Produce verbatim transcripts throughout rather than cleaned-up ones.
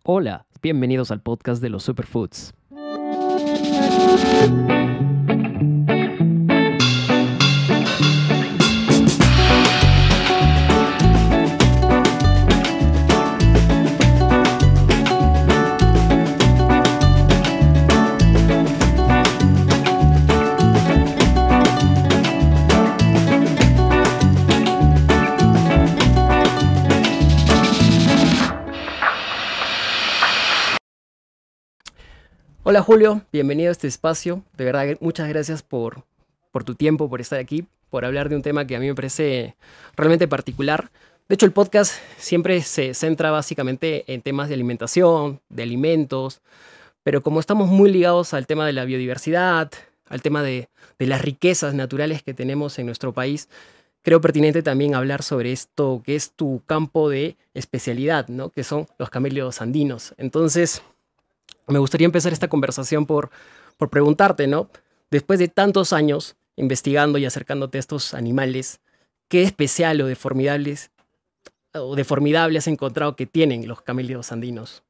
Hola, bienvenidos al podcast de los Superfoods. Hola Julio, bienvenido a este espacio. De verdad, muchas gracias por, por tu tiempo, por estar aquí, por hablar de un tema que a mí me parece realmente particular. De hecho, el podcast siempre se centra básicamente en temas de alimentación, de alimentos, pero como estamos muy ligados al tema de la biodiversidad, al tema de, de las riquezas naturales que tenemos en nuestro país, creo pertinente también hablar sobre esto que es tu campo de especialidad, ¿no? Que son los camélidos andinos. Entonces, me gustaría empezar esta conversación por, por preguntarte, ¿no? Después de tantos años investigando y acercándote a estos animales, ¿qué especial o de formidables o de formidable has encontrado que tienen los camélidos andinos?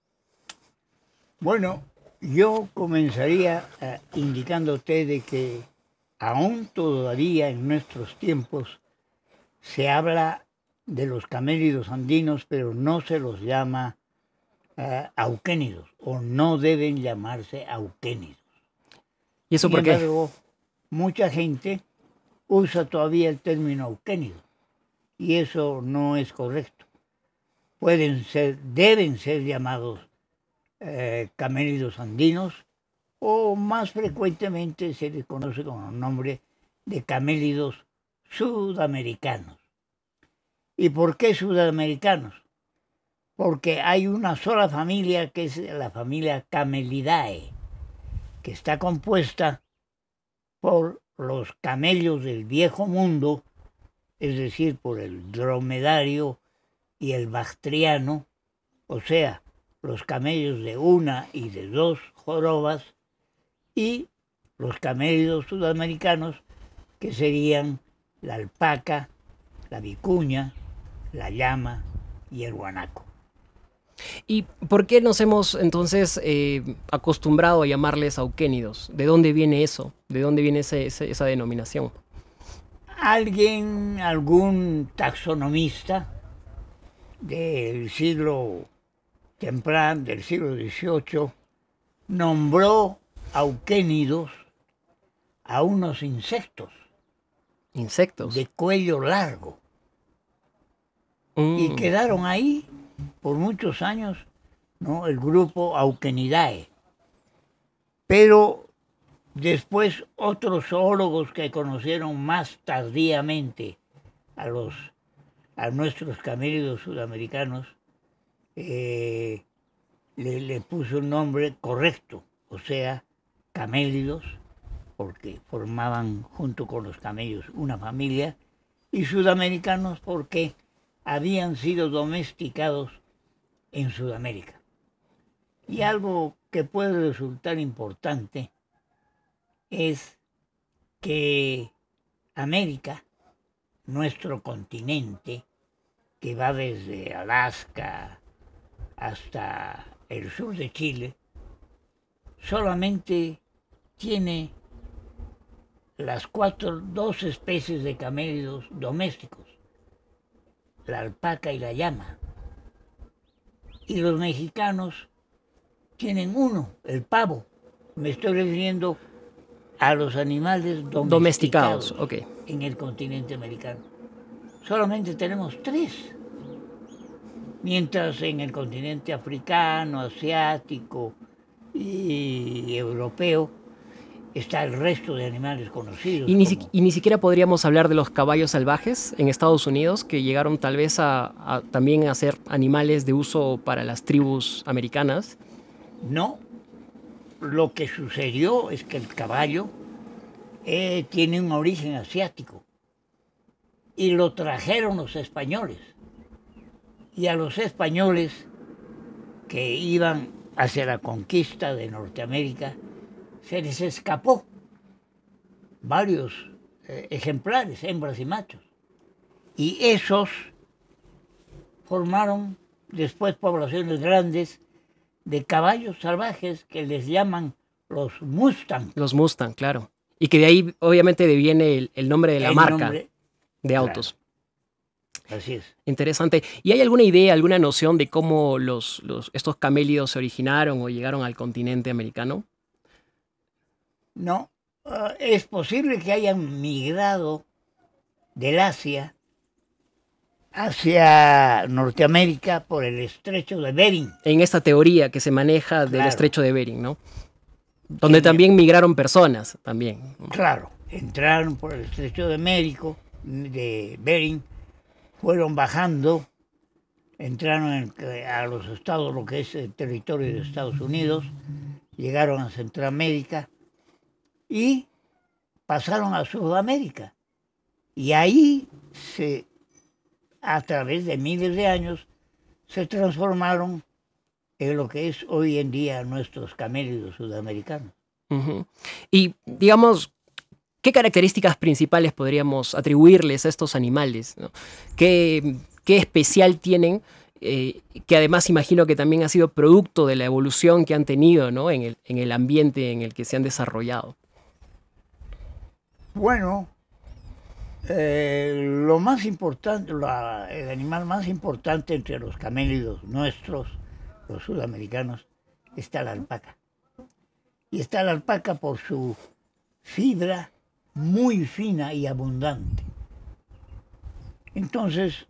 Bueno, yo comenzaría eh, indicándote de que aún todavía en nuestros tiempos se habla de los camélidos andinos, pero no se los llama uh, auquénidos, o no deben llamarse auquénidos. ¿Y eso Sin por qué? embargo, mucha gente usa todavía el término auquénido, y eso no es correcto. Pueden ser, deben ser llamados eh, camélidos andinos, o más frecuentemente se les conoce con el nombre de camélidos sudamericanos. ¿Y por qué sudamericanos? Porque hay una sola familia, que es la familia Camelidae, que está compuesta por los camellos del Viejo Mundo, es decir, por el dromedario y el bactriano, o sea, los camellos de una y de dos jorobas, y los camélidos sudamericanos, que serían la alpaca, la vicuña, la llama y el guanaco. ¿Y por qué nos hemos entonces eh, acostumbrado a llamarles auquénidos? ¿De dónde viene eso? ¿De dónde viene ese, ese, esa denominación? Alguien, algún taxonomista del siglo temprano, del siglo dieciocho, nombró auquénidos a unos insectos. ¿Insectos? De cuello largo. Mm. Y quedaron ahí por muchos años, ¿no?, el grupo Auquenidae. Pero después otros zoólogos que conocieron más tardíamente a, los, a nuestros camélidos sudamericanos eh, le, le puso un nombre correcto, o sea, camélidos, porque formaban junto con los camellos una familia, y sudamericanos porque habían sido domesticados en Sudamérica. Y algo que puede resultar importante es que América, nuestro continente, que va desde Alaska hasta el sur de Chile, solamente tiene las cuatro, dos especies de camélidos domésticos, la alpaca y la llama. Y los mexicanos tienen uno, el pavo. Me estoy refiriendo a los animales domesticados, domesticados, okay, en el continente americano. Solamente tenemos tres. Mientras en el continente africano, asiático y europeo está el resto de animales conocidos. Y ni, como... si, y ni siquiera podríamos hablar de los caballos salvajes en Estados Unidos, que llegaron tal vez a, a también a ser animales de uso para las tribus americanas. No, lo que sucedió es que el caballo eh, tiene un origen asiático y lo trajeron los españoles. Y a los españoles que iban hacia la conquista de Norteamérica se les escapó varios eh, ejemplares, hembras y machos. Y esos formaron después poblaciones grandes de caballos salvajes que les llaman los Mustang. Los Mustang, claro. Y que de ahí obviamente deviene el, el nombre de la El marca nombre, de autos. claro, así es. Interesante. ¿Y hay alguna idea, alguna noción de cómo los, los, estos camélidos se originaron o llegaron al continente americano? No, uh, es posible que hayan migrado del Asia hacia Norteamérica por el estrecho de Bering. En esta teoría que se maneja del Claro. estrecho de Bering, ¿no? Donde Sí, también migraron personas, también. Claro, entraron por el estrecho de Mérico, de Bering, fueron bajando, entraron en- a los estados, lo que es el territorio de Estados Unidos, llegaron a Centroamérica y pasaron a Sudamérica. Y ahí, se, a través de miles de años, se transformaron en lo que es hoy en día nuestros camélidos sudamericanos. Ujú. Y digamos, ¿qué características principales podríamos atribuirles a estos animales, ¿no? ¿Qué, qué especial tienen? Eh, que además imagino que también ha sido producto de la evolución que han tenido, ¿no? en el, en el ambiente en el que se han desarrollado. Bueno, eh, lo más importante, la- el animal más importante entre los camélidos nuestros, los sudamericanos, está la alpaca. Y está la alpaca por su fibra muy fina y abundante. Entonces,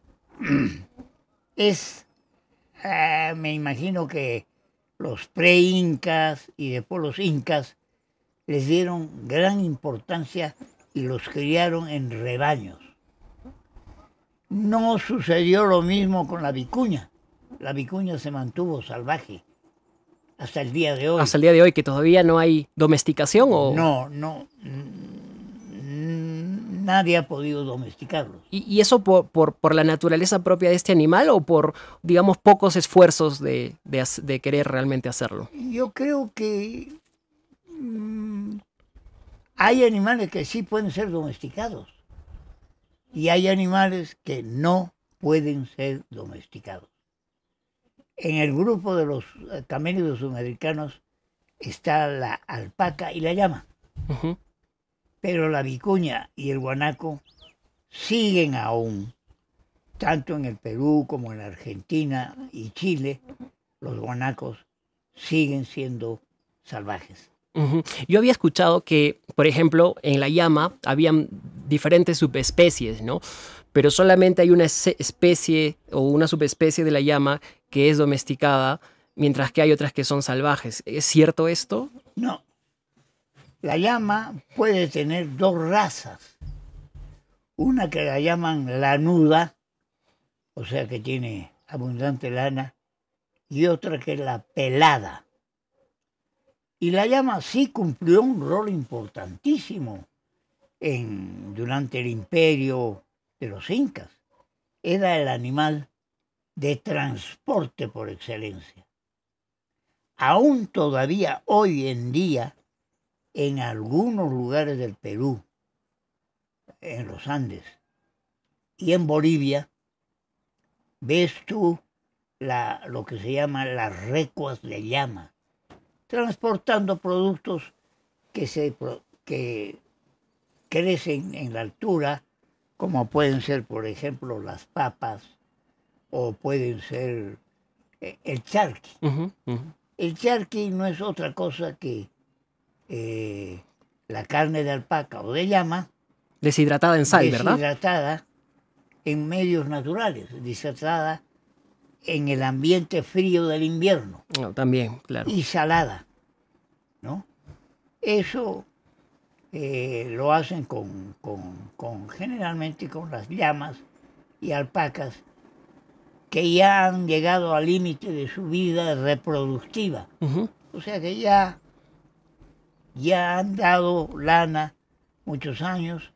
es, ah, me imagino que los pre-incas y después los incas les dieron gran importancia y los criaron en rebaños. No sucedió lo mismo con la vicuña. La vicuña se mantuvo salvaje hasta el día de hoy. Hasta el día de hoy, que todavía no hay domesticación o... No, no, mm, nadie ha podido domesticarlos. ¿Y, y eso por, por, por la naturaleza propia de este animal o por, digamos, pocos esfuerzos de, de, hac- de querer realmente hacerlo? Yo creo que mm, hay animales que sí pueden ser domesticados y hay animales que no pueden ser domesticados. En el grupo de los eh, camélidos sudamericanos está la alpaca y la llama, Ujú. pero la vicuña y el guanaco siguen aún, tanto en el Perú como en la Argentina y Chile, los guanacos siguen siendo salvajes. Ujú. Yo había escuchado que, por ejemplo, en la llama habían diferentes subespecies, ¿no? Pero solamente hay una se- especie o una subespecie de la llama que es domesticada, mientras que hay otras que son salvajes. ¿Es cierto esto? No, la llama puede tener dos razas. Una que la llaman lanuda, o sea que tiene abundante lana, y otra que es la pelada. Y la llama sí cumplió un rol importantísimo en, durante el imperio de los incas. Era el animal de transporte por excelencia. Aún todavía hoy en día, en algunos lugares del Perú, en los Andes y en Bolivia, ves tú la, lo que se llama las recuas de llama, transportando productos que, se, que crecen en la altura, como pueden ser, por ejemplo, las papas o pueden ser eh, el charqui. Ujú, ujú. El charqui no es otra cosa que eh, la carne de alpaca o de llama Deshidratada en sal, ¿verdad? deshidratada en medios naturales, deshidratada en el ambiente frío del invierno No, también, claro. y salada, ¿no? Eso eh, lo hacen con, con, con generalmente con las llamas y alpacas que ya han llegado al límite de su vida reproductiva. Ujú. O sea que ya, ya han dado lana muchos años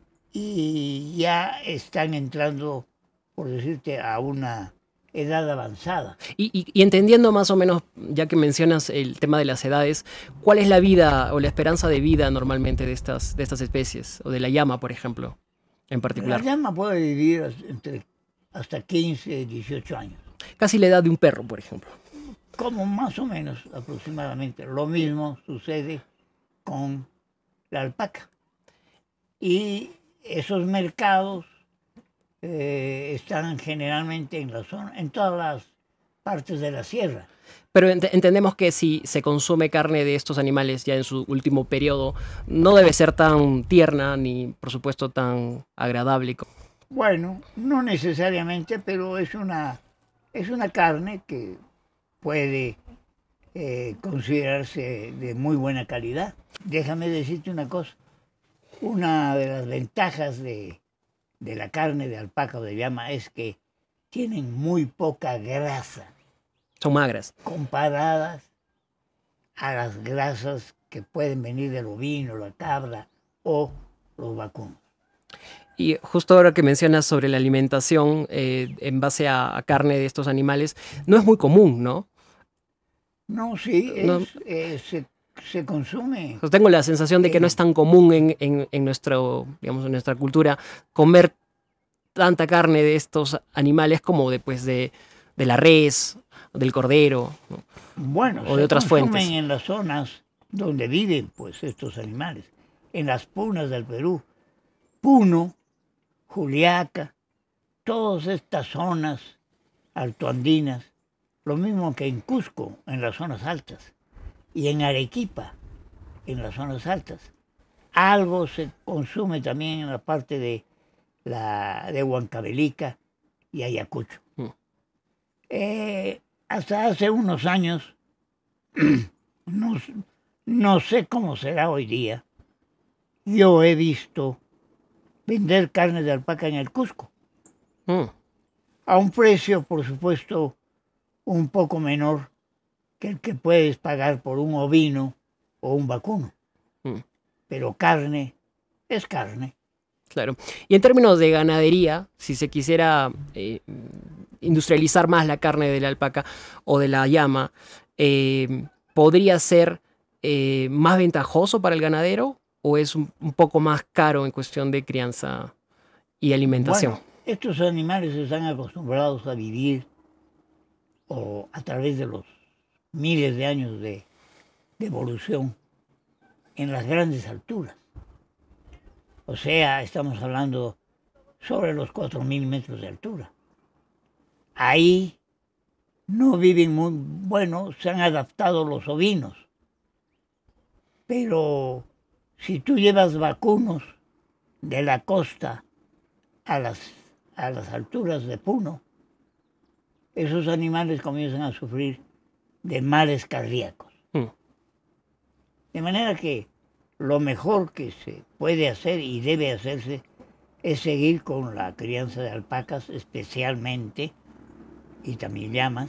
y ya están entrando, por decirte, a una edad avanzada. Y, y- y entendiendo más o menos, ya que mencionas el tema de las edades, ¿cuál es la vida o la esperanza de vida normalmente de estas, de estas especies? O de la llama, por ejemplo, en La particular. llama puede vivir entre hasta quince, dieciocho años. Casi la edad de un perro, por ejemplo. Como más o menos aproximadamente. Lo mismo sucede con la alpaca. Y esos mercados eh, están generalmente en la zona, en todas las partes de la sierra. Pero ent entendemos que si se consume carne de estos animales ya en su último periodo, no debe ser tan tierna ni, por supuesto, tan agradable. Bueno, no necesariamente, pero es una, es una carne que puede eh, considerarse de muy buena calidad. Déjame decirte una cosa. Una de las ventajas de, de la carne de alpaca o de llama es que tienen muy poca grasa. Son magras. Comparadas a las grasas que pueden venir del ovino, la cabra o los vacunos. Y justo ahora que mencionas sobre la alimentación eh, en base a, a carne de estos animales, no es muy común, ¿no? No, sí, es, No. eh, se, se consume. Yo tengo la sensación de que eh, no es tan común en, en, en, nuestro, digamos, en nuestra cultura comer tanta carne de estos animales como de, pues, de, de la res, del cordero, ¿no? Bueno, o de se otras consumen fuentes. en las zonas donde viven pues estos animales, en las punas del Perú, Puno, Juliaca, todas estas zonas altoandinas, lo mismo que en Cusco, en las zonas altas, y en Arequipa, en las zonas altas. Algo se consume también en la parte de, la, de Huancavelica y Ayacucho. Mm. Eh, hasta hace unos años, no, no sé cómo será hoy día, yo he visto vender carne de alpaca en el Cusco. Mm. A un precio, por supuesto, un poco menor que el que puedes pagar por un ovino o un vacuno. Mm. Pero carne es carne. Claro. Y en términos de ganadería, si se quisiera eh, industrializar más la carne de la alpaca o de la llama, eh, ¿podría ser eh, más ventajoso para el ganadero o es un, un poco más caro en cuestión de crianza y alimentación? Bueno, estos animales están acostumbrados a vivir o a través de los miles de años de, de evolución en las grandes alturas. O sea, estamos hablando sobre los cuatro mil metros de altura. Ahí no viven muy, bueno, se han adaptado los ovinos. Pero si tú llevas vacunos de la costa a las, a las alturas de Puno, esos animales comienzan a sufrir de males cardíacos. Mm. De manera que lo mejor que se puede hacer y debe hacerse es seguir con la crianza de alpacas, especialmente, y también llamas,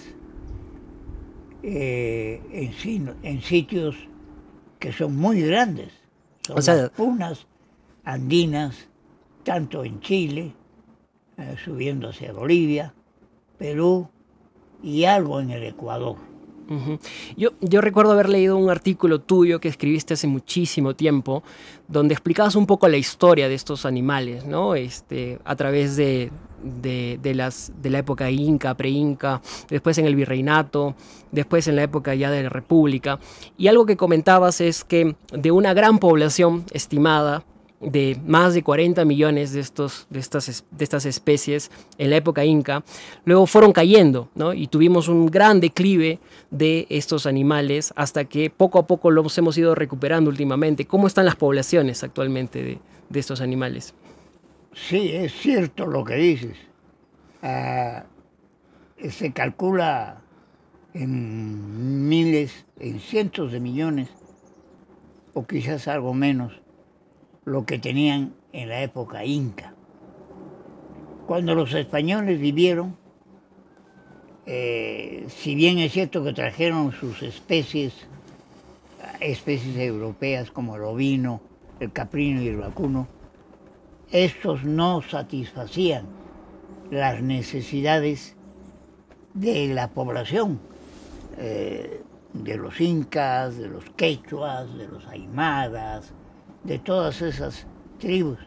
eh, en, en sitios que son muy grandes. Son o sea, las punas andinas, tanto en Chile, eh, subiendo hacia Bolivia, Perú y algo en el Ecuador. Uh-huh. Yo, yo recuerdo haber leído un artículo tuyo que escribiste hace muchísimo tiempo, donde explicabas un poco la historia de estos animales, ¿no? Este, a través de, de, de, las, de la época inca, pre-inca, después en el virreinato, después en la época ya de la república. Y algo que comentabas es que de una gran población estimada, de más de cuarenta millones de, estos, de, estas, de estas especies en la época inca, luego fueron cayendo, ¿no? Y tuvimos un gran declive de estos animales hasta que poco a poco los hemos ido recuperando últimamente. ¿Cómo están las poblaciones actualmente de, de estos animales? Sí, es cierto lo que dices. Uh, se calcula en miles, en cientos de millones, o quizás algo menos, lo que tenían en la época inca. Cuando los españoles vivieron, eh, si bien es cierto que trajeron sus especies, especies europeas como el ovino, el caprino y el vacuno, estos no satisfacían las necesidades de la población, eh, de los incas, de los quechuas, de los aymaras, de todas esas tribus,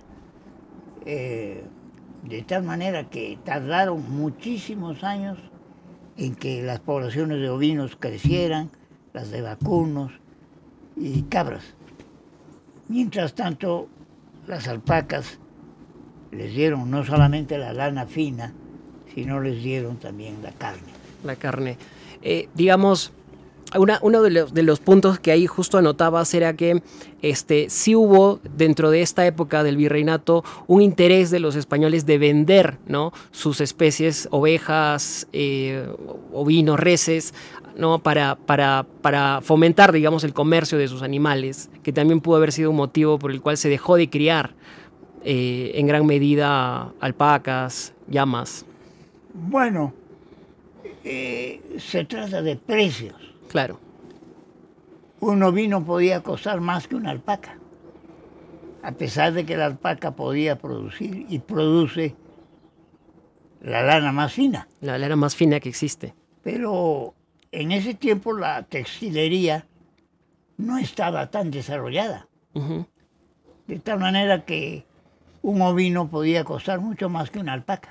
eh, de tal manera que tardaron muchísimos años en que las poblaciones de ovinos crecieran, las de vacunos y cabras. Mientras tanto, las alpacas les dieron no solamente la lana fina, sino les dieron también la carne. La carne. Eh, digamos, una, uno de los, de los puntos que ahí justo anotabas era que este, sí hubo dentro de esta época del virreinato un interés de los españoles de vender, ¿no?, sus especies, ovejas, eh, ovinos, reses, ¿no?, para, para, para fomentar, digamos, el comercio de sus animales, que también pudo haber sido un motivo por el cual se dejó de criar eh, en gran medida alpacas, llamas. Bueno, eh, se trata de precios. Claro. Un ovino podía costar más que una alpaca, a pesar de que la alpaca podía producir y produce la lana más fina. La lana más fina que existe. Pero en ese tiempo la textilería no estaba tan desarrollada. Uh-huh. De tal manera que un ovino podía costar mucho más que una alpaca.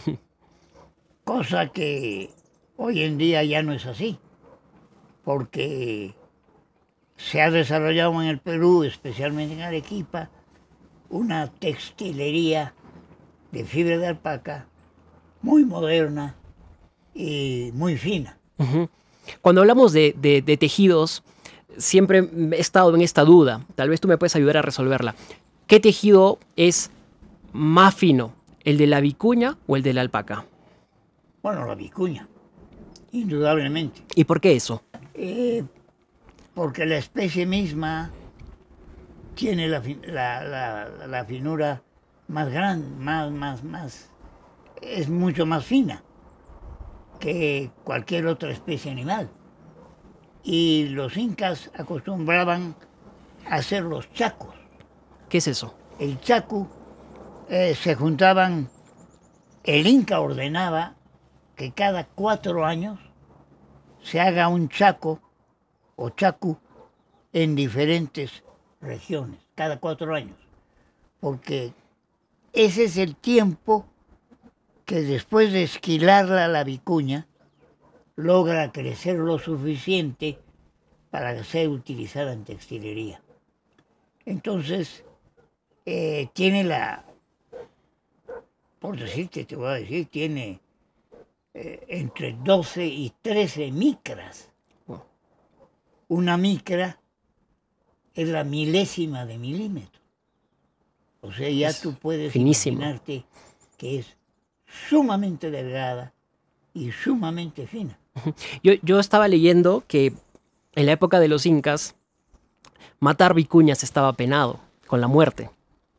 Cosa que hoy en día ya no es así, porque se ha desarrollado en el Perú, especialmente en Arequipa, una textilería de fibra de alpaca muy moderna y muy fina. Uh-huh. Cuando hablamos de, de, de tejidos, siempre he estado en esta duda. Tal vez tú me puedes ayudar a resolverla. ¿Qué tejido es más fino, el de la vicuña o el de la alpaca? Bueno, la vicuña, indudablemente. ¿Y por qué eso? Eh, porque la especie misma tiene la, la, la, la finura más grande, más, más, más, es mucho más fina que cualquier otra especie animal. Y los incas acostumbraban a hacer los chacos. ¿Qué es eso? El chacu, eh, se juntaban, el inca ordenaba que cada cuatro años se haga un chaco o chacu en diferentes regiones, cada cuatro años, porque ese es el tiempo que después de esquilarla la vicuña logra crecer lo suficiente para ser utilizada en textilería. Entonces, eh, tiene la, por decirte, te voy a decir, tiene eh, entre doce y trece micras. Wow. Una micra es la milésima de milímetro. O sea, ya es tú puedes finísimo. Imaginarte que es sumamente delgada y sumamente fina. Yo, yo estaba leyendo que en la época de los incas, matar vicuñas estaba penado con la muerte.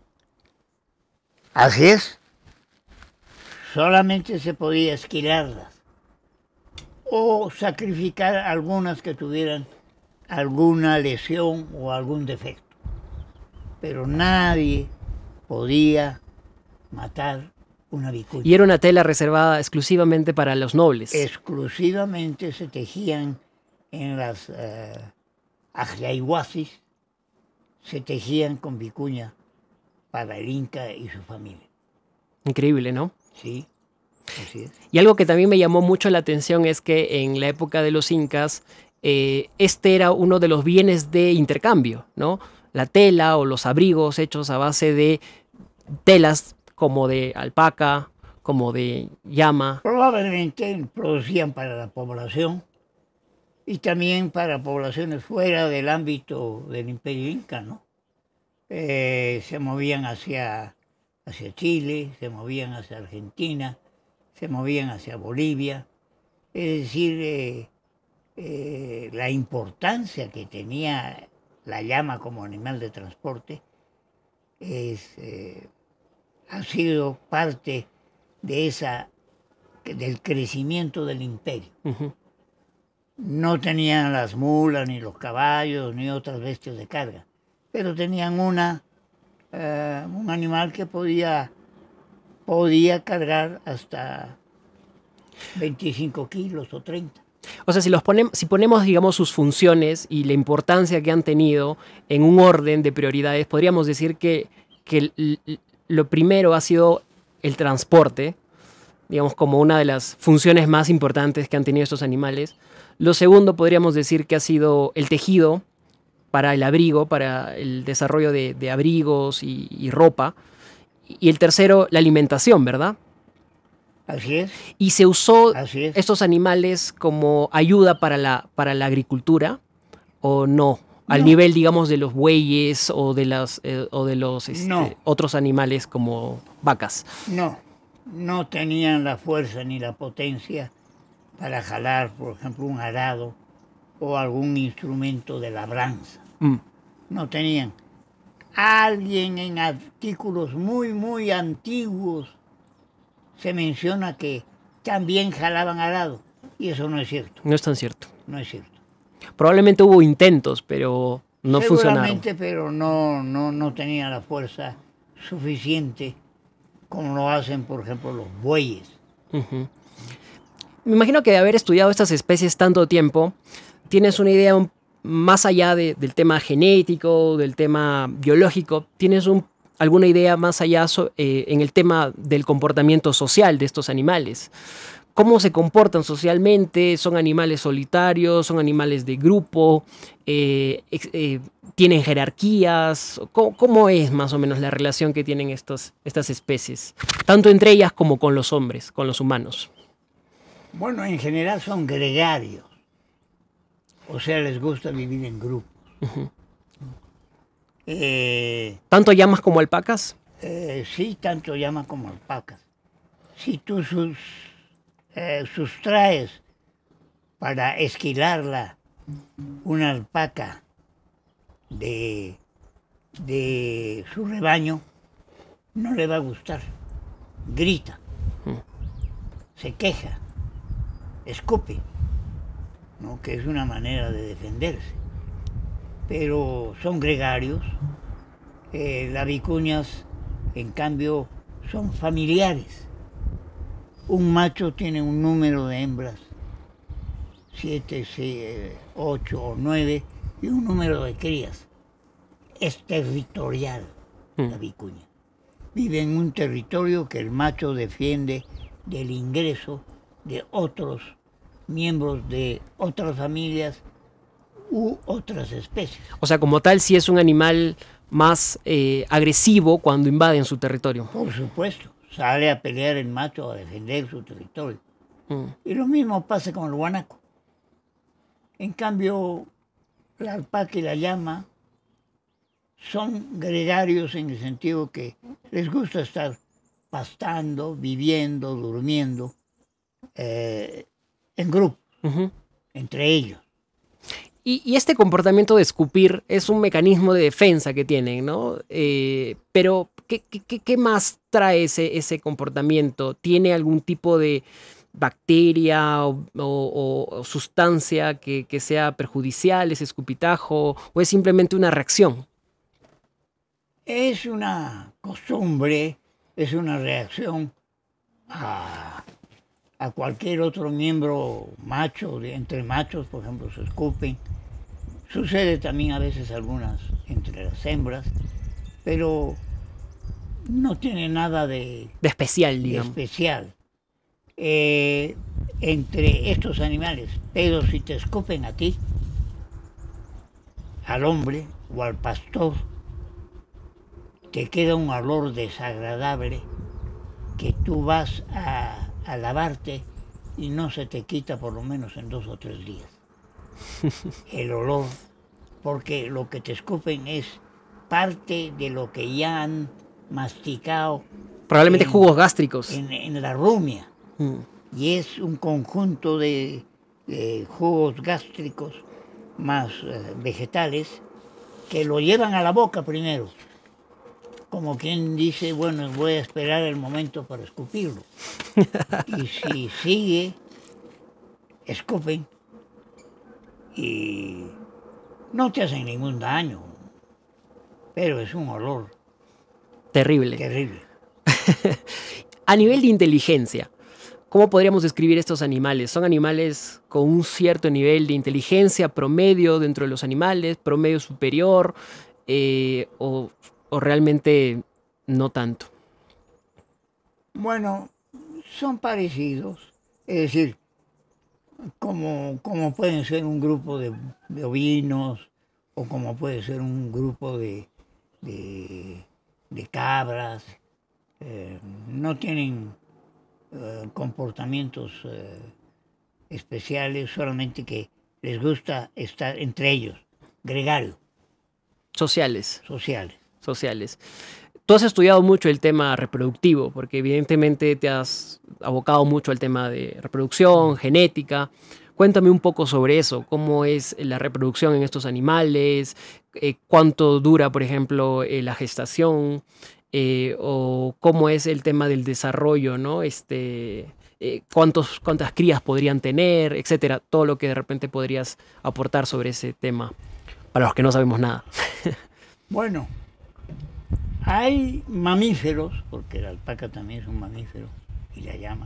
Así es. Solamente se podía esquilarlas o sacrificar algunas que tuvieran alguna lesión o algún defecto. Pero nadie podía matar una vicuña. Y era una tela reservada exclusivamente para los nobles. Exclusivamente se tejían en las uh, ajiaihuasis, se tejían con vicuña para el inca y su familia. Increíble, ¿no? Sí, así es. Y algo que también me llamó mucho la atención es que en la época de los incas, eh, este era uno de los bienes de intercambio, ¿no? La tela o los abrigos hechos a base de telas como de alpaca, como de llama. Probablemente producían para la población y también para poblaciones fuera del ámbito del Imperio Inca, ¿no? Eh, se movían hacia, hacia Chile, se movían hacia Argentina, se movían hacia Bolivia. Es decir, eh, eh, la importancia que tenía la llama como animal de transporte es, eh, ha sido parte de esa, del crecimiento del imperio. Uh-huh. No tenían las mulas, ni los caballos, ni otras bestias de carga, pero tenían una, uh, un animal que podía, podía cargar hasta veinticinco kilos o treinta. O sea, si, los ponemos, si ponemos, digamos, sus funciones y la importancia que han tenido en un orden de prioridades, podríamos decir que, que lo primero ha sido el transporte, digamos, como una de las funciones más importantes que han tenido estos animales. Lo segundo, podríamos decir que ha sido el tejido para el abrigo, para el desarrollo de, de abrigos y, y ropa. Y el tercero, la alimentación, ¿verdad? Así es. Y se usó Así es. estos animales como ayuda para la, para la agricultura, ¿o no? Al No. nivel, digamos, de los bueyes o de, las, eh, o de los este, No. otros animales como vacas. No, no tenían la fuerza ni la potencia para jalar, por ejemplo, un arado o algún instrumento de labranza. Mm. No tenían. Alguien en artículos muy, muy antiguos se menciona que también jalaban arado. Y eso no es cierto. No es tan cierto. No es cierto. Probablemente hubo intentos, pero no funcionaron. Seguramente, pero no, no, no tenía la fuerza suficiente como lo hacen, por ejemplo, los bueyes. Uh-huh. Me imagino que de haber estudiado estas especies tanto tiempo, tienes una idea un, más allá de, del tema genético, del tema biológico, tienes un, alguna idea más allá so, eh, en el tema del comportamiento social de estos animales. ¿Cómo se comportan socialmente? ¿Son animales solitarios? ¿Son animales de grupo? Eh, eh, ¿Tienen jerarquías? ¿Cómo, ¿Cómo es más o menos la relación que tienen estos, estas especies? Tanto entre ellas como con los hombres, con los humanos. Bueno, en general son gregarios. O sea, les gusta vivir en grupos. Uh-huh. eh, ¿Tanto llamas como alpacas? Eh, sí, tanto llamas como alpacas. Si tú sus, eh, sustraes para esquilarla una alpaca de, de su rebaño, no le va a gustar. Grita, se queja, escupe, ¿no? Que es una manera de defenderse. Pero son gregarios. Eh, las vicuñas, en cambio, son familiares. Un macho tiene un número de hembras, siete, seis, ocho o nueve, y un número de crías. Es territorial la vicuña. Vive en un territorio que el macho defiende del ingreso de otros miembros de otras familias u otras especies. O sea, como tal, sí es un animal más eh, agresivo cuando invaden su territorio. Por supuesto, sale a pelear el macho a defender su territorio. Mm. Y lo mismo pasa con el guanaco. En cambio, la alpaca y la llama son gregarios en el sentido que les gusta estar pastando, viviendo, durmiendo eh, en grupo, Uh-huh. entre ellos. Y, y este comportamiento de escupir es un mecanismo de defensa que tienen, ¿no? Eh, pero, ¿qué, qué, ¿qué más trae ese, ese comportamiento? ¿Tiene algún tipo de bacteria o, o, o sustancia que, que sea perjudicial, ese escupitajo, o es simplemente una reacción? Es una costumbre, es una reacción a, a cualquier otro miembro macho, de, entre machos, por ejemplo, se escupen. Sucede también a veces algunas entre las hembras, pero no tiene nada de, De especial, de digamos. especial. Eh, entre estos animales, pero si te escupen a ti, al hombre o al pastor, te queda un olor desagradable que tú vas a, a lavarte y no se te quita por lo menos en dos o tres días. El olor, porque lo que te escupen es parte de lo que ya han masticado. Probablemente en, jugos gástricos. En, en la rumia. Mm. Y es un conjunto de, de jugos gástricos más eh, vegetales que lo llevan a la boca primero. Como quien dice, bueno, voy a esperar el momento para escupirlo. Y si sigue, escupen y no te hacen ningún daño, pero es un olor terrible. Terrible. A nivel de inteligencia, ¿cómo podríamos describir estos animales? ¿Son animales con un cierto nivel de inteligencia promedio dentro de los animales, promedio superior, eh, o, o realmente no tanto? Bueno, son parecidos, es decir, como, como pueden ser un grupo de, de ovinos o como puede ser un grupo de, de, de cabras, eh, no tienen eh, comportamientos eh, especiales, solamente que les gusta estar entre ellos, gregario, Sociales, sociales. sociales. Tú has estudiado mucho el tema reproductivo, porque evidentemente te has abocado mucho al tema de reproducción, genética. Cuéntame un poco sobre eso, cómo es la reproducción en estos animales, eh, cuánto dura, por ejemplo, eh, la gestación, eh, o cómo es el tema del desarrollo, ¿no? Este, eh, cuántos, cuántas crías podrían tener, etcétera. Todo lo que de repente podrías aportar sobre ese tema, para los que no sabemos nada. Bueno, hay mamíferos, porque la alpaca también es un mamífero, y la llama,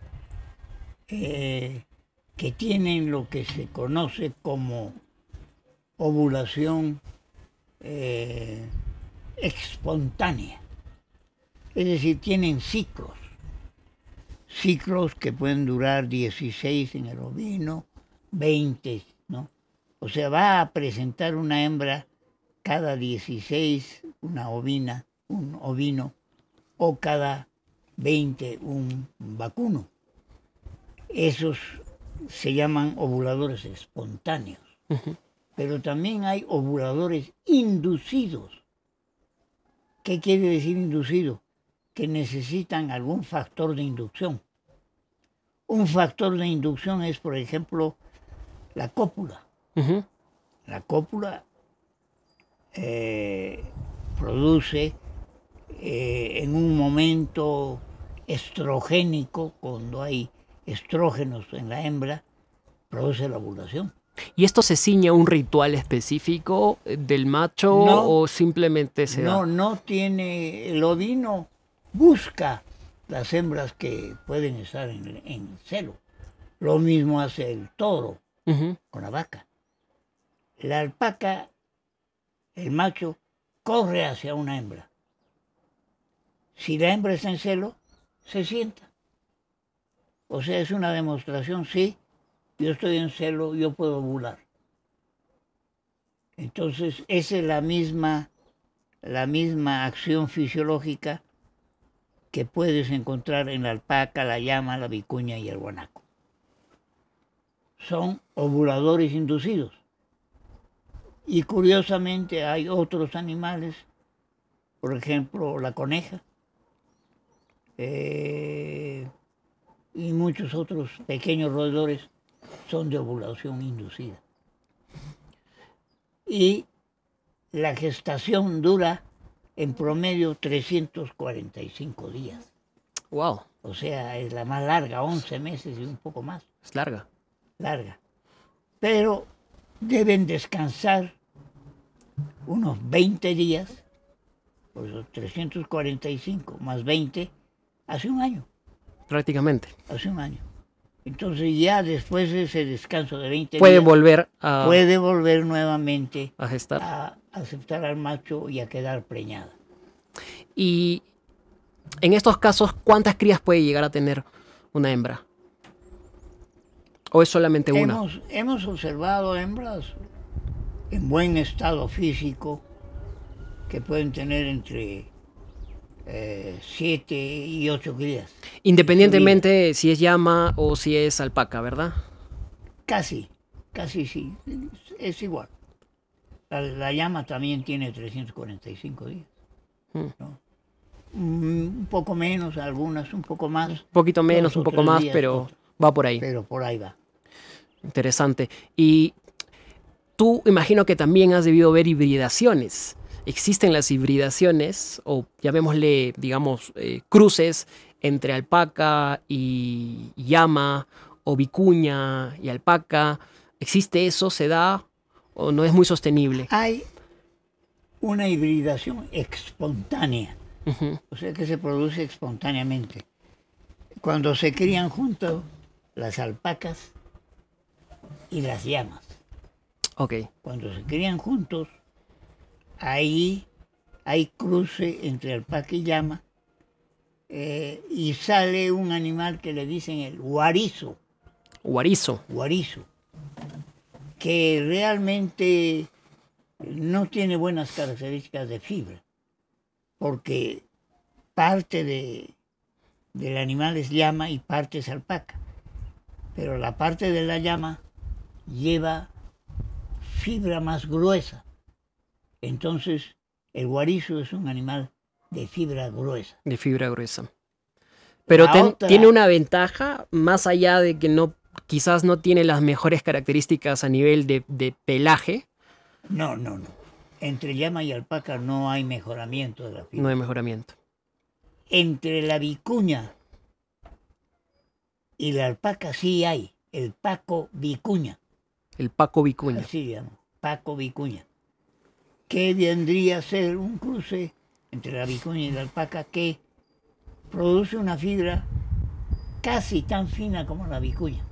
eh, que tienen lo que se conoce como ovulación eh, espontánea. Es decir, tienen ciclos, ciclos que pueden durar dieciséis en el ovino, veinte, ¿no? O sea, va a presentar una hembra cada dieciséis, una ovina, un ovino, o cada veinte, un vacuno. Esos se llaman ovuladores espontáneos. Ujú. Pero también hay ovuladores inducidos. ¿Qué quiere decir inducido? Que necesitan algún factor de inducción. Un factor de inducción es, por ejemplo, la cópula. Ujú. La cópula eh, produce eh, en un momento estrogénico, cuando hay estrógenos en la hembra, produce la ovulación. ¿Y esto se ciñe a un ritual específico eh, del macho No, o simplemente se no, da? no tiene, el ovino busca las hembras que pueden estar en, en celo. Lo mismo hace el toro Ujú. con la vaca. La alpaca, el macho, corre hacia una hembra. Si la hembra está en celo, se sienta. O sea, es una demostración, sí, yo estoy en celo, yo puedo ovular. Entonces, esa es la misma, la misma acción fisiológica que puedes encontrar en la alpaca, la llama, la vicuña y el guanaco. Son ovuladores inducidos. Y curiosamente hay otros animales, por ejemplo, la coneja, eh, y muchos otros pequeños roedores son de ovulación inducida. Y la gestación dura en promedio trescientos cuarenta y cinco días. Wow, O sea, es la más larga, once meses y un poco más es larga. larga. Pero deben descansar unos veinte días, pues trescientos cuarenta y cinco más veinte, hace un año, Prácticamente. hace un año. Entonces ya después de ese descanso de veinte Puede días, volver a, puede volver nuevamente a gestar. a aceptar al macho y a quedar preñada. Y en estos casos, ¿cuántas crías puede llegar a tener una hembra? ¿O es solamente una? Hemos, hemos observado hembras en buen estado físico que pueden tener entre eh, siete y ocho crías. Independientemente si es llama o si es alpaca, ¿verdad? Casi, casi sí, es igual. La, la llama también tiene trescientos cuarenta y cinco días. Mm. ¿No? Un poco menos, algunas un poco más. Un poquito menos, dos o un poco tres más, días, pero otro, va por ahí. pero por ahí va. Interesante. Y tú imagino que también has debido ver hibridaciones. Existen las hibridaciones, o llamémosle, digamos, eh, cruces entre alpaca y llama, o vicuña y alpaca. ¿Existe eso? ¿Se da? ¿O no es muy sostenible? Hay una hibridación espontánea, Ujú. o sea que se produce espontáneamente. Cuando se crían juntos las alpacas y las llamas. Ok. Cuando se crían juntos, ahí hay cruce entre alpaca y llama, eh, y sale un animal que le dicen el guarizo. Guarizo. Guarizo. Que realmente no tiene buenas características de fibra, porque parte de, del animal es llama y parte es alpaca, pero la parte de la llama lleva fibra más gruesa. Entonces, el guarizo es un animal de fibra gruesa. De fibra gruesa. Pero ten, otra... tiene una ventaja, más allá de que no, quizás no tiene las mejores características a nivel de, de pelaje. No, no, no. Entre llama y alpaca no hay mejoramiento de la fibra. No hay mejoramiento. Entre la vicuña y la alpaca sí hay, el paco vicuña. El paco vicuña. Así se llama, paco vicuña. Que vendría a ser un cruce entre la vicuña y la alpaca que produce una fibra casi tan fina como la vicuña.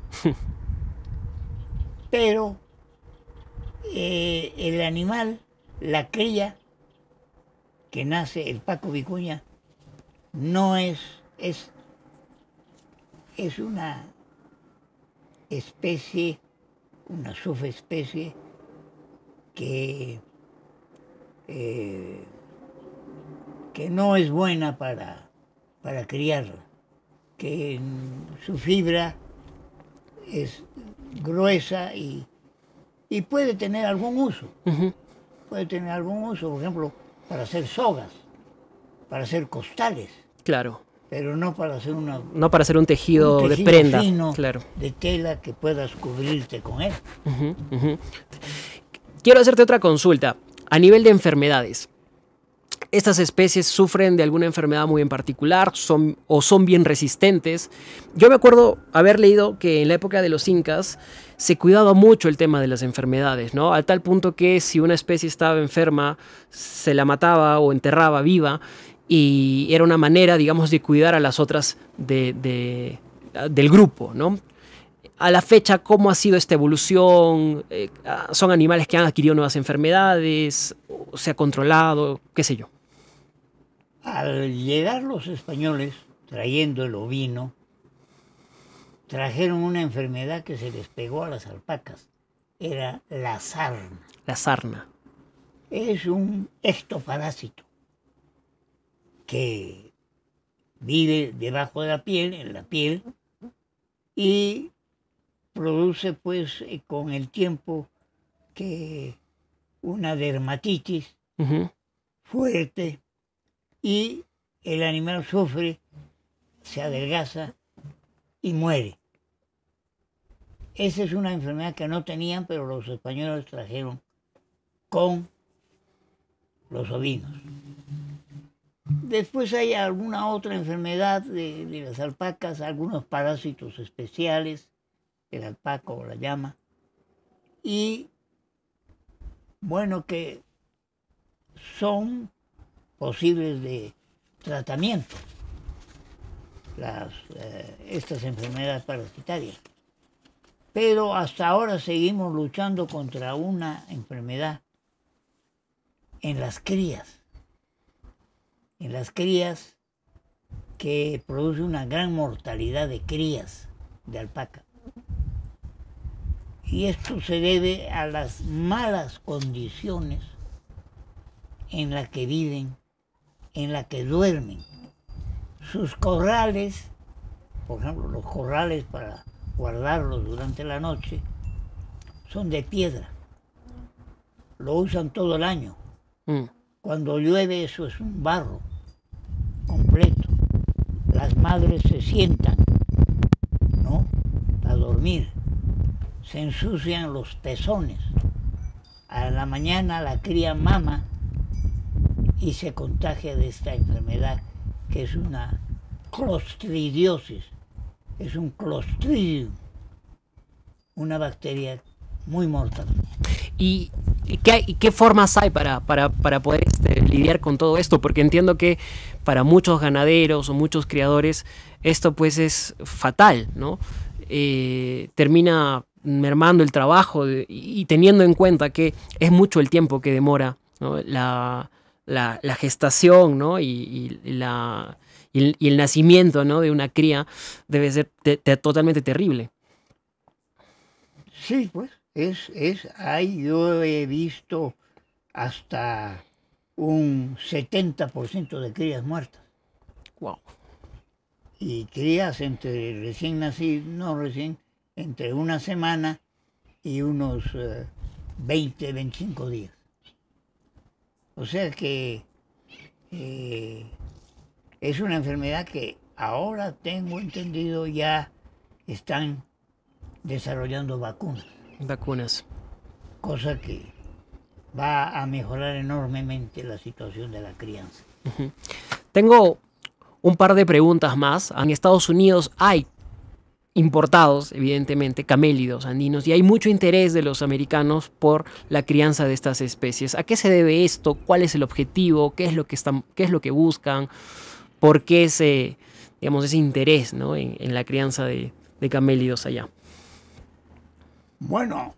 Pero eh, el animal, la cría que nace, el paco vicuña, no es, es, es una especie, una subespecie que, eh, que no es buena para, para criarla, que su fibra es gruesa y, y puede tener algún uso. Uh-huh. Puede tener algún uso, por ejemplo, para hacer sogas, para hacer costales. Claro. Pero no para hacer una... No para hacer un tejido, un tejido de prenda. Fino, claro. De tela que puedas cubrirte con él. Uh-huh, uh-huh. Quiero hacerte otra consulta. A nivel de enfermedades, ¿estas especies sufren de alguna enfermedad muy en particular son, o son bien resistentes? Yo me acuerdo haber leído que en la época de los incas se cuidaba mucho el tema de las enfermedades, ¿no? A tal punto que si una especie estaba enferma, se la mataba o enterraba viva y era una manera, digamos, de cuidar a las otras de, de, del grupo, ¿no? A la fecha, ¿cómo ha sido esta evolución? Eh, ¿Son animales que han adquirido nuevas enfermedades? ¿Se ha controlado? ¿Qué sé yo? Al llegar los españoles trayendo el ovino, trajeron una enfermedad que se les pegó a las alpacas. Era la sarna. La sarna. Es un ectoparásito que vive debajo de la piel, en la piel, y produce pues con el tiempo que una dermatitis uh-huh. fuerte y el animal sufre, se adelgaza y muere. Esa es una enfermedad que no tenían, pero los españoles trajeron con los ovinos. Después hay alguna otra enfermedad de, de las alpacas, algunos parásitos especiales, el alpaca o la llama, y bueno, que son posibles de tratamiento, las, eh, estas enfermedades parasitarias. Pero hasta ahora seguimos luchando contra una enfermedad en las crías, en las crías que produce una gran mortalidad de crías de alpaca. Y esto se debe a las malas condiciones en las que viven, en las que duermen. Sus corrales, por ejemplo, los corrales para guardarlos durante la noche, son de piedra. Lo usan todo el año. Mm. Cuando llueve eso es un barro completo. Las madres se sientan, ¿no?, a dormir. Se ensucian los pezones. A la mañana la cría mama y se contagia de esta enfermedad que es una clostridiosis. Es un clostridium, una bacteria muy mortal. ¿Y qué, y qué formas hay para, para, para poder este, lidiar con todo esto? Porque entiendo que para muchos ganaderos o muchos criadores esto pues es fatal, ¿no? Eh, termina mermando el trabajo de, y teniendo en cuenta que es mucho el tiempo que demora, ¿no?, la, la, la gestación, ¿no?, y, y, la, y el, y el nacimiento, ¿no?, de una cría debe ser te, te, totalmente terrible. Sí, pues, es, es, ahí yo he visto hasta un setenta por ciento de crías muertas. Wow. Y crías entre recién nacidos, no recién, entre una semana y unos uh, veinte, veinticinco días. O sea que eh, es una enfermedad que ahora tengo entendido ya están desarrollando vacunas. Vacunas. Cosa que va a mejorar enormemente la situación de la crianza. Uh-huh. Tengo un par de preguntas más. En Estados Unidos hay importados, evidentemente, camélidos andinos, y hay mucho interés de los americanos por la crianza de estas especies. ¿A qué se debe esto? ¿Cuál es el objetivo? ¿Qué es lo que están, qué es lo que buscan? ¿Por qué ese, digamos, ese interés, ¿no?, en, en la crianza de, de camélidos allá? Bueno,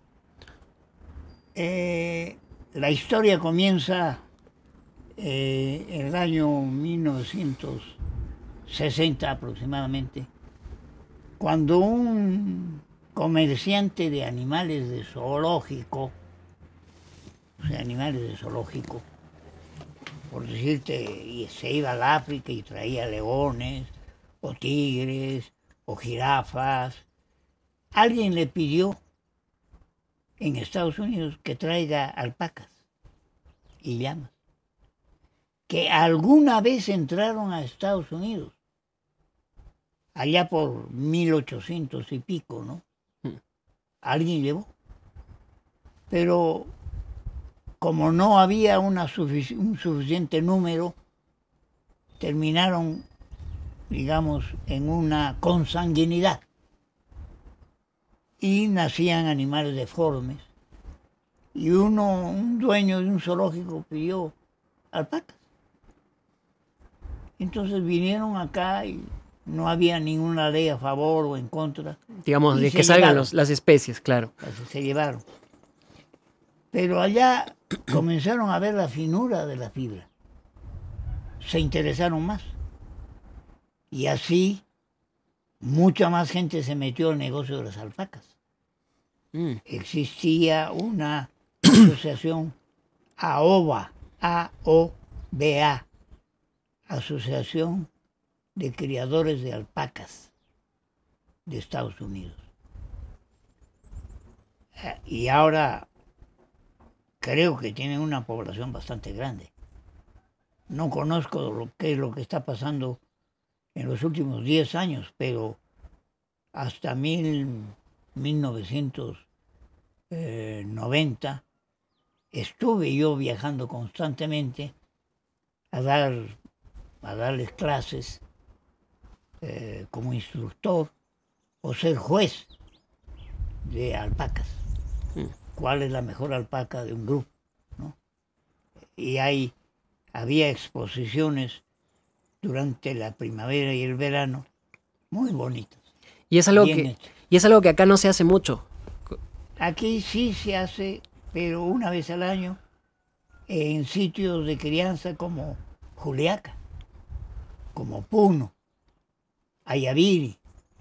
eh, la historia comienza eh, en el año mil novecientos sesenta aproximadamente, cuando un comerciante de animales de zoológico, o sea, animales de zoológico, por decirte, se iba al África y traía leones, o tigres, o jirafas, alguien le pidió en Estados Unidos que traiga alpacas y llamas, que alguna vez entraron a Estados Unidos, allá por mil ochocientos y pico, ¿no? Alguien llevó. Pero como no había una sufic- un suficiente número, terminaron, digamos, en una consanguinidad. Y nacían animales deformes. Y uno, un dueño de un zoológico pidió alpacas. Entonces vinieron acá y no había ninguna ley a favor o en contra. Digamos, de que salgan los, las especies, claro. Se llevaron. Pero allá comenzaron a ver la finura de la fibra. Se interesaron más. Y así mucha más gente se metió al negocio de las alpacas. Mm. Existía una asociación A O B A, A O B A, Asociación de Criadores de Alpacas de Estados Unidos. Y ahora creo que tienen una población bastante grande. No conozco lo que es lo que está pasando en los últimos diez años, pero hasta mil, mil novecientos noventa estuve yo viajando constantemente a dar a darles clases eh, como instructor o ser juez de alpacas. Mm. ¿Cuál es la mejor alpaca de un grupo? ¿No? Y hay, había exposiciones durante la primavera y el verano muy bonitas. Y es algo, que, y es algo que acá no se hace mucho. Aquí sí se hace, pero una vez al año, en sitios de crianza como Juliaca, como Puno, Ayaviri,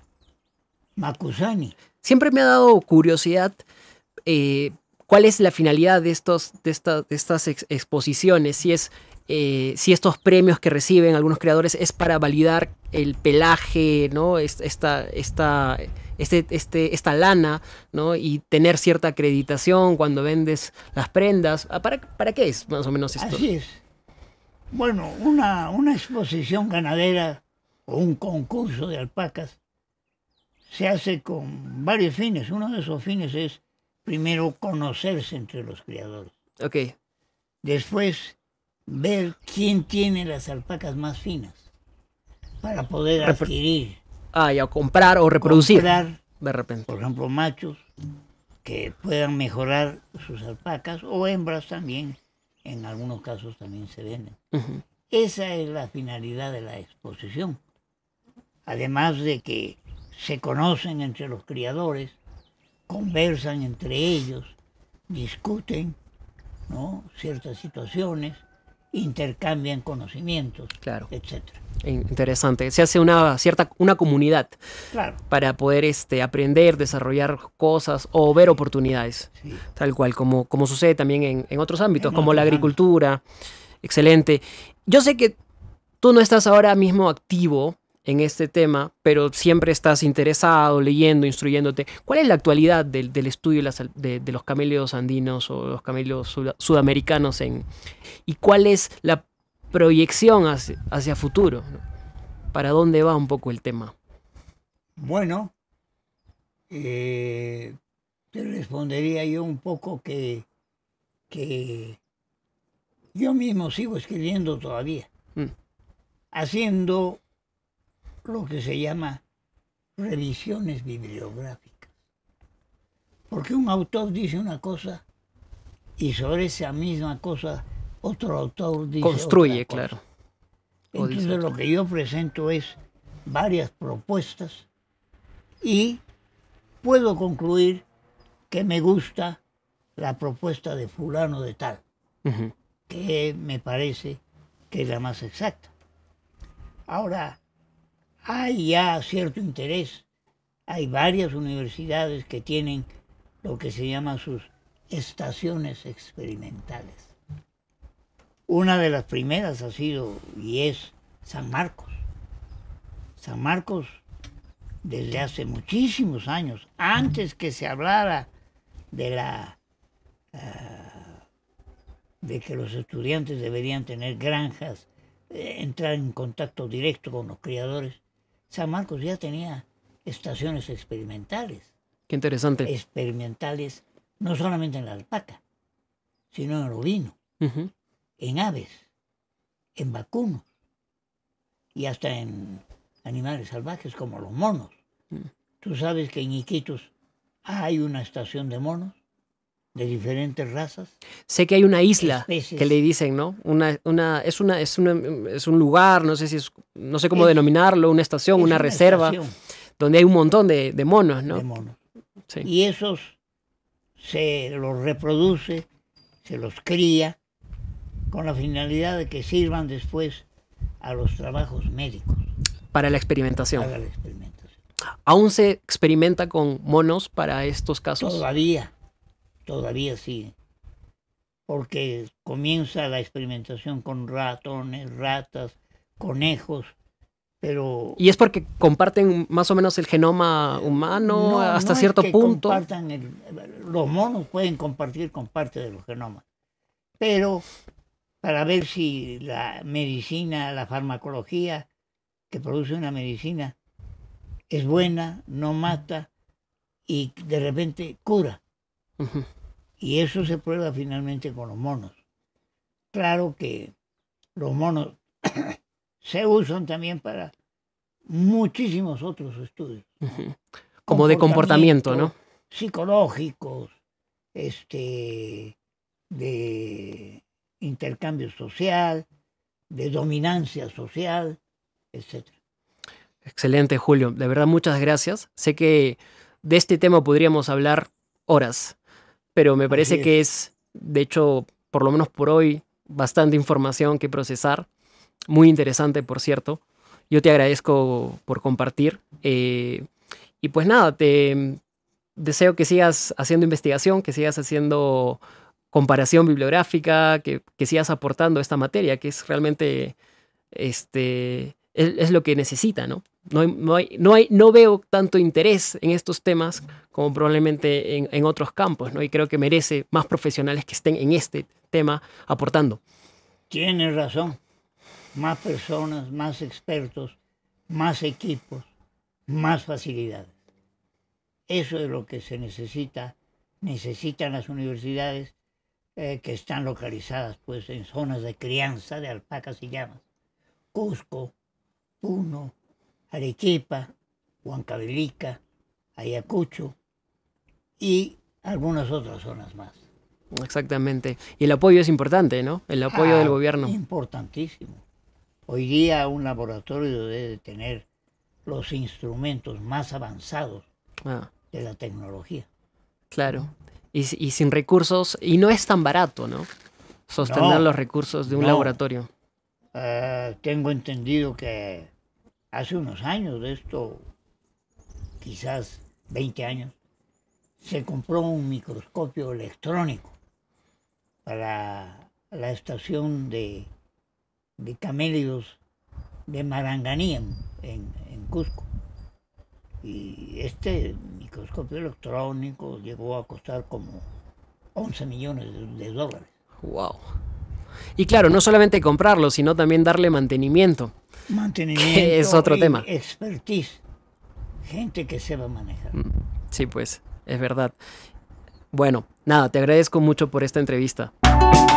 Macusani. Siempre me ha dado curiosidad eh, cuál es la finalidad de, estos, de, esta, de estas ex exposiciones, si, es, eh, si estos premios que reciben algunos creadores es para validar el pelaje, ¿no? esta, esta, este, este, esta lana, ¿no? Y tener cierta acreditación cuando vendes las prendas. ¿Para, para qué es más o menos esto? Así es. Bueno, una, una exposición ganadera o un concurso de alpacas se hace con varios fines. Uno de esos fines es, primero, conocerse entre los criadores. Ok. Después, ver quién tiene las alpacas más finas para poder Repro adquirir. Ah, ya, comprar o reproducir. Comprar, de repente. Por ejemplo, machos que puedan mejorar sus alpacas, o hembras también, en algunos casos también se venden. Uh-huh. Esa es la finalidad de la exposición. Además de que se conocen entre los criadores, conversan entre ellos, discuten, ¿no?, ciertas situaciones intercambian conocimientos, claro. etcétera. Interesante. Se hace una cierta una comunidad, claro, para poder este, aprender, desarrollar cosas o ver oportunidades. Sí. Tal cual, como, como sucede también en, en otros ámbitos, En como otros la agricultura. Excelente. Yo sé que tú no estás ahora mismo activo en este tema, pero siempre estás interesado, leyendo, instruyéndote. ¿Cuál es la actualidad del, del estudio de, las, de, de los camélidos andinos o los camélidos sud, sudamericanos en, y cuál es la proyección hacia, hacia futuro, ¿no? ¿Para dónde va un poco el tema? Bueno, eh, te respondería yo un poco que, que yo mismo sigo escribiendo todavía, mm. haciendo lo que se llama revisiones bibliográficas. Porque un autor dice una cosa y sobre esa misma cosa otro autor dice construye, otra cosa. Claro. Entonces lo que yo presento es varias propuestas y puedo concluir que me gusta la propuesta de fulano de tal, uh-huh. que me parece que es la más exacta. Ahora, hay ya cierto interés. Hay varias universidades que tienen lo que se llama sus estaciones experimentales. Una de las primeras ha sido y es San Marcos. San Marcos, desde hace muchísimos años, antes que se hablara de la uh, de que los estudiantes deberían tener granjas, eh, entrar en contacto directo con los criadores, San Marcos ya tenía estaciones experimentales. Qué interesante. Experimentales no solamente en la alpaca, sino en el ovino, uh-huh. en aves, en vacunos y hasta en animales salvajes como los monos. Uh-huh. Tú sabes que en Iquitos hay una estación de monos de diferentes razas. Sé que hay una isla especies. Que le dicen, ¿no? Una, una, es, una, es, una, es un lugar, no sé si es, no sé cómo es, denominarlo, una estación, una, una reserva, estación. Donde hay un montón de, de monos, ¿no? De monos. Sí. Y esos se los reproduce, se los cría, con la finalidad de que sirvan después a los trabajos médicos. Para la experimentación. Para la experimentación. ¿Aún se experimenta con monos para estos casos? Todavía, todavía sí. Porque comienza la experimentación con ratones, ratas, conejos, pero... ¿Y es porque comparten más o menos el genoma humano no, hasta no cierto es que punto? Compartan el, los monos pueden compartir con parte de los genomas, pero para ver si la medicina, la farmacología que produce una medicina es buena, no mata y de repente cura. Uh-huh. Y eso se prueba finalmente con los monos. Claro que los monos se usan también para muchísimos otros estudios. Uh-huh. Como de comportamiento, ¿no? Psicológicos, este, de intercambio social, de dominancia social, etcétera. Excelente, Julio. De verdad, muchas gracias. Sé que de este tema podríamos hablar horas, pero me parece es. que es, de hecho, por lo menos por hoy, bastante información que procesar. Muy interesante, por cierto. Yo te agradezco por compartir. Eh, y pues nada, te deseo que sigas haciendo investigación, que sigas haciendo comparación bibliográfica, que, que sigas aportando esta materia, que es realmente este, es, es lo que necesita, ¿no? No, hay, no, hay, no, hay, no veo tanto interés en estos temas como probablemente en, en otros campos, ¿no? Y creo que merece más profesionales que estén en este tema aportando. Tienes razón. Más personas, más expertos, más equipos, más facilidades. Eso es lo que se necesita, necesitan las universidades eh, que están localizadas pues, en zonas de crianza de alpacas y llamas. Cusco, Puno, Arequipa, Huancavelica, Ayacucho y algunas otras zonas más. Exactamente. Y el apoyo es importante, ¿no? El apoyo ah, del gobierno. Importantísimo. Hoy día un laboratorio debe tener los instrumentos más avanzados ah. de la tecnología. Claro. Y, y sin recursos, y no es tan barato, ¿no? sostener No, los recursos de un no. laboratorio. Eh, tengo entendido que hace unos años, de esto, quizás veinte años, se compró un microscopio electrónico para la estación de, de camélidos de Maranganí en, en, en Cusco. Y este microscopio electrónico llegó a costar como once millones de, de dólares. Wow. Y claro, no solamente comprarlo, sino también darle mantenimiento. Mantenimiento Que es otro y tema. expertise. Gente que sepa manejar. Sí, pues, es verdad. Bueno, nada, te agradezco mucho por esta entrevista.